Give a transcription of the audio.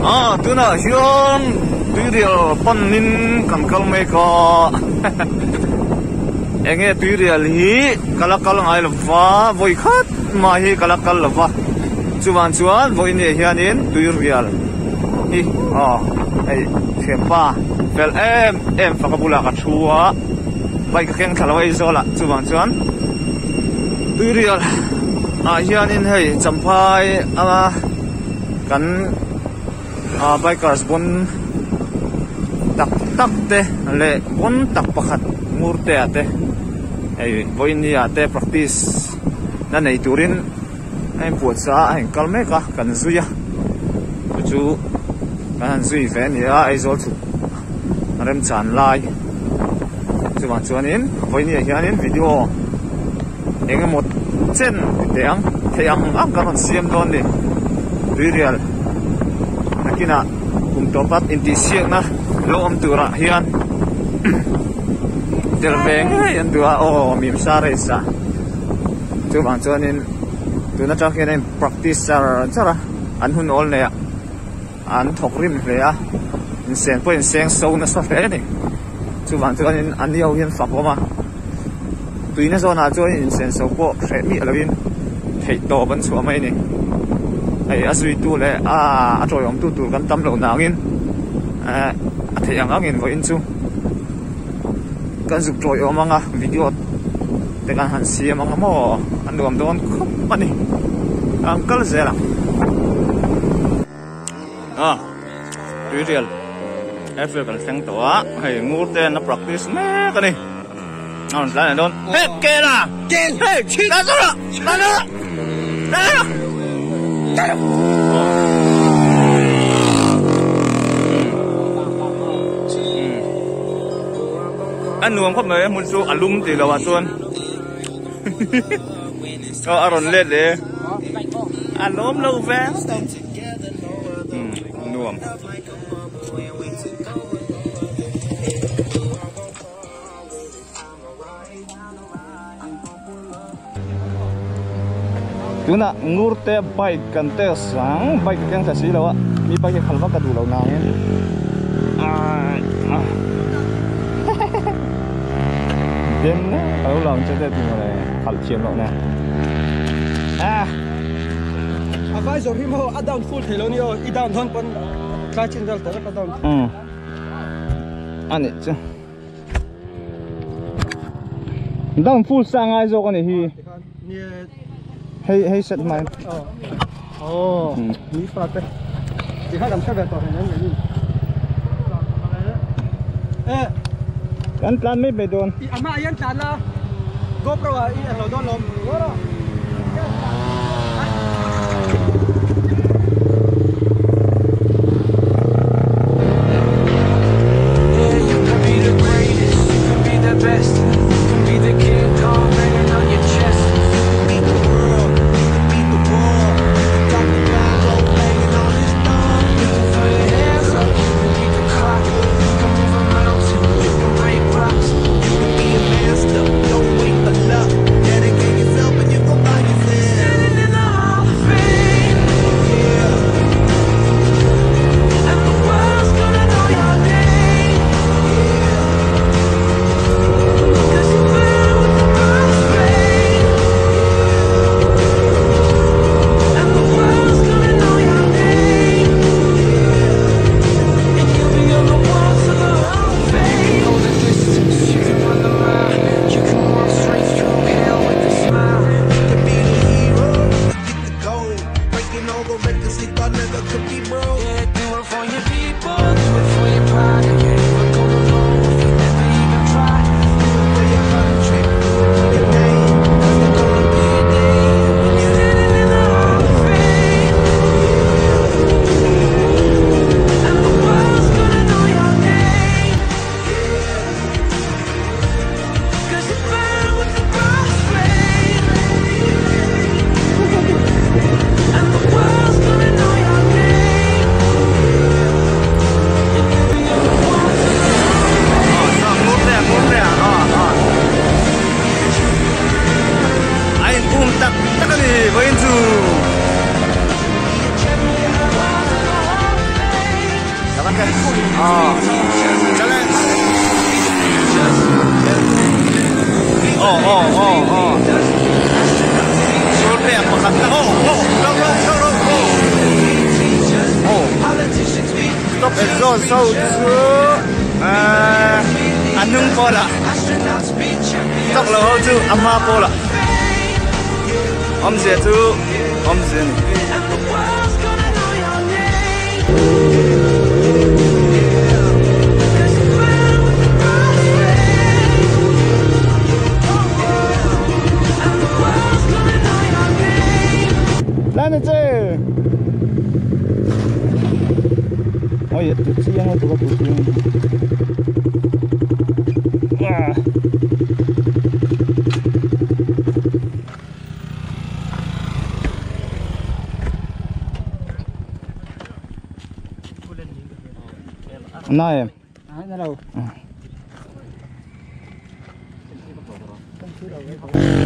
tu na hian tuirial panin kan kalmei ka enge tuirial hi kalakal ngai lova voi khat ma hi kalakal lova chuan voi ni hianin tuirial hi ai thempa fel em fakabula ka thua bai ka keng thalawai zola chuan tuirial hianin hei champhai kan bikers bon tak te le bon tak pakhat murte ate ei voini ate practice na nei turin ai puat sa ai kalme ka kan zuya chu kan zui fen ya ai zol chu rem chan lai chuanin voini hianin video engemot chen teang ang kan siam don ni tuirial akina topat inti siang na loom tura hian terveng yan dua mim sare sa chuan chuanin tuna ta hian practice chara an hun ol ne an thok rim hle a in sen po in seng so na sa fe ni chuanin an yo hian fakoma tuina zona chuan in sen so po hre mi alawin thei to ban chu mai ni ai asui tu le a troi om tu kan tam lo nangin a theyang angin vo in chu kan zuk troi om anga video te kan han siam anga mo an nuam don khop ani uncle zela tutorial FL kan seng to a hei ngur te na practice me kani on la don hey kela hey chi na zo na anh nuông khắp mấy muốn số alum thì là hoàn toàn aron lên để alum lâu vé nuông tu na ngur te bike kan te sang bike kan sa si lawa mi bike khalwa ka du lo na nge dem na alo lòng cho te tu le khal chiam lo na vai zo ri mo a down full thelo ni o I down thon pon ka chin dal ta ka down ani cha down full sang ai zo ka ni hi hay set mine mi frate thì hai làm sao về tàu này nhỉ anh plan mấy bề đồn ama anh plan là GoPro anh lo đồn lom challenge. Survey ang makatla. Go. Stop and go. So, anong pola? Stop lo ho tu amma pola. Om se tu, om se ni. Lana chứ. Ôi, tụt chiang nó tụt có tụt chiang. Này em. Đâu?